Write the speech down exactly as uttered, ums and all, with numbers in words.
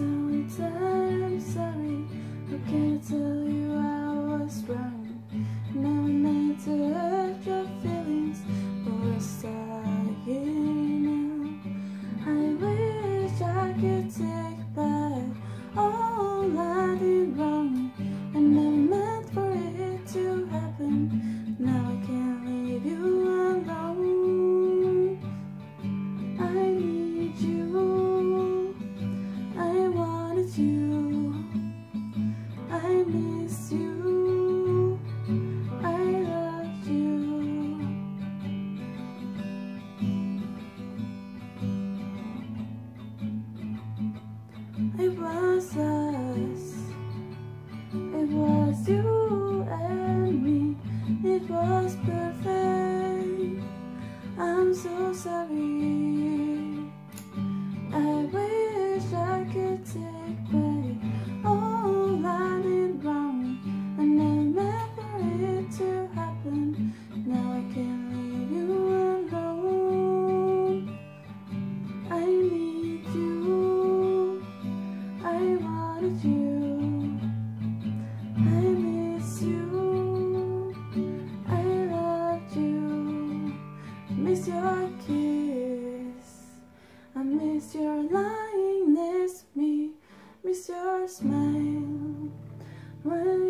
now it's I'm sorry. How can I tell you I was wrong? Never meant to hurt your feelings, but we're stuck here now. I wish I could take back all I did wrong. I never meant for it to happen. Now I can't leave you alone. I need you. I wanted you. I miss you. I loved you. It was us. It was you and me. It was perfect. I'm so sorry. I wish I could take back all I did wrong. I never meant for it to happen. Now I can't leave you alone. I need you. I wanted you. I miss you. I loved you. Miss your kiss. I miss your lying next to me. Miss your smile when